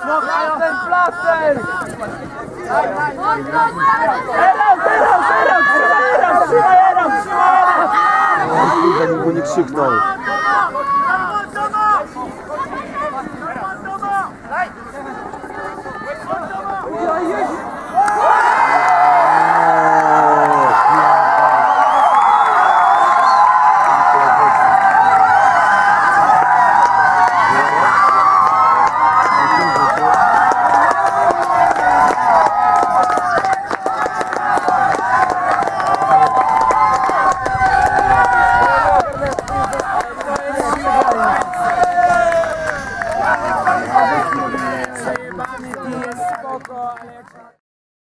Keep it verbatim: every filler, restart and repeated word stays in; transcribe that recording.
Plaster, plaster! Teraz, teraz, teraz! Trzymaj, teraz, trzymaj! Kurde, nikt go nie krzyknął.